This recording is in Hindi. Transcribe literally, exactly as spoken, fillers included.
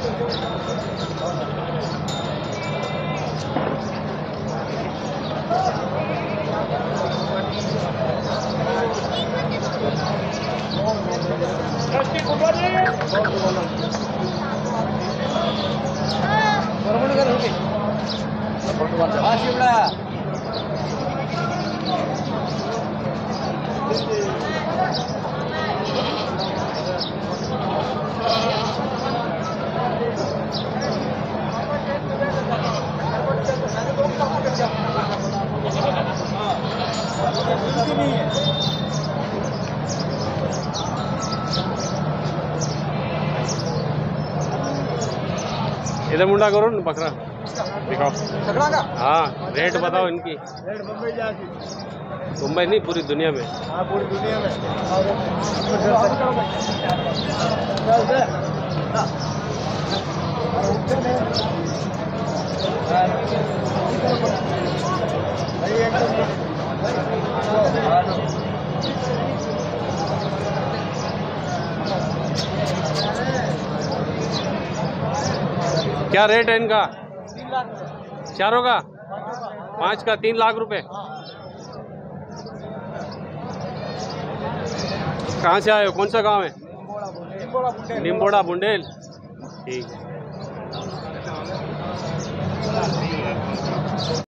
इधर मुंडा करो न बकरा दिखाओ। हाँ रेट बताओ इनकी। रेट मुंबई जाती मुंबई नहीं पूरी दुनिया में। हाँ पूरी दुनिया में। क्या रेट है इनका? चारों का पाँच का तीन लाख रुपए। कहाँ से आए हो? कौन सा गांव है? निम्बोड़ा बुंडेल। ठीक है।